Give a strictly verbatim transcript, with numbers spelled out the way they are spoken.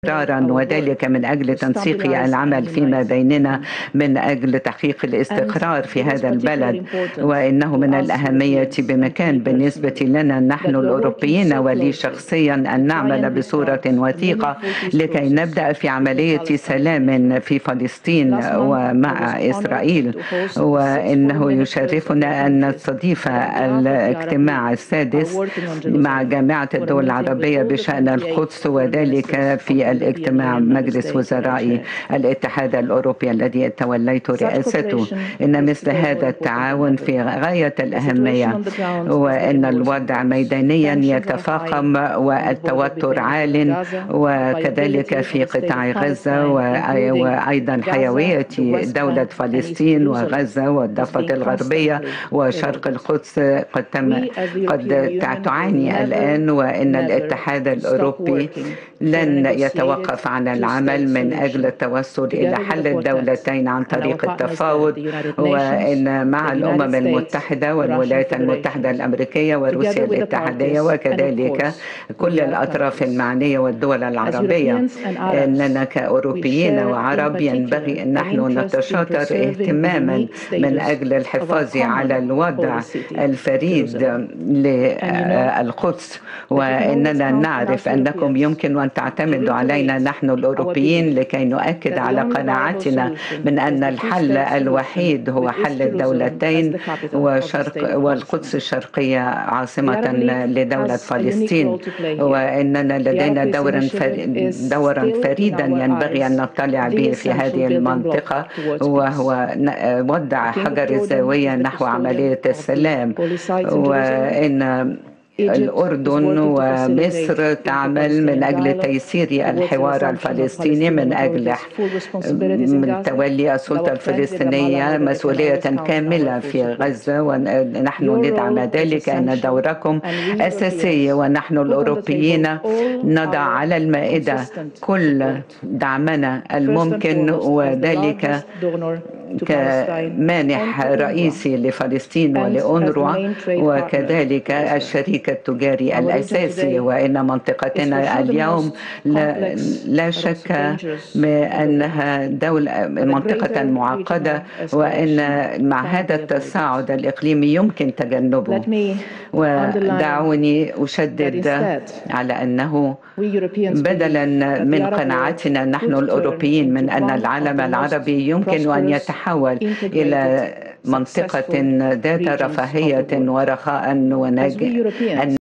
استقرارا، وذلك من أجل تنسيق العمل فيما بيننا من أجل تحقيق الاستقرار في هذا البلد. وإنه من الأهمية بمكان بالنسبة لنا نحن الأوروبيين ولي شخصيا أن نعمل بصورة وثيقة لكي نبدأ في عملية سلام في فلسطين ومع إسرائيل. وإنه يشرفنا أن نستضيف الاجتماع السادس مع جامعة الدول العربية بشأن القدس، وذلك في الاجتماع مجلس وزراء الاتحاد الأوروبي الذي توليت رئاسته. إن مثل هذا التعاون في غاية الأهمية، وأن الوضع ميدانيا يتفاقم والتوتر عال، وكذلك في قطاع غزة، وأيضا حيوية دولة فلسطين وغزة والضفة الغربية وشرق القدس قد تم قد تعاني الآن. وأن الاتحاد الأوروبي لن يتوقف عن العمل من أجل التوصل إلى حل الدولتين عن طريق التفاوض، وإن مع الأمم المتحدة والولايات المتحدة الأمريكية وروسيا الاتحادية وكذلك كل الأطراف المعنية والدول العربية. أننا كأوروبيين وعرب ينبغي أن نحن نتشاطر اهتماما من أجل الحفاظ على الوضع الفريد للقدس، وإننا نعرف أنكم يمكن أن تعتمدوا علينا نحن الأوروبيين لكي نؤكد على قناعتنا من أن الحل الوحيد هو حل الدولتين وشرق والقدس الشرقية عاصمة لدولة فلسطين. وإننا لدينا دورا دورا فريدا ينبغي أن نطلع به في هذه المنطقة، وهو وضع حجر الزاوية نحو عملية السلام. وإن الأردن ومصر تعمل من أجل تيسير الحوار الفلسطيني من أجل من تولي السلطة الفلسطينية مسؤولية كاملة في غزة، ونحن ندعم ذلك. أن دوركم أساسي، ونحن الأوروبيين نضع على المائدة كل دعمنا الممكن، وذلك كمانح رئيسي لفلسطين ولأونروا، وكذلك الشريك التجاري الأساسي. وإن منطقتنا اليوم لا, لا شك بأنها دولة منطقة معقدة، وإن مع هذا التصاعد الإقليمي يمكن تجنبه. ودعوني أشدد على أنه بدلا من قناعتنا نحن الأوروبيين من أن العالم العربي يمكن أن يتحول إلى منطقة ذات رفاهية ورخاء ونجاح،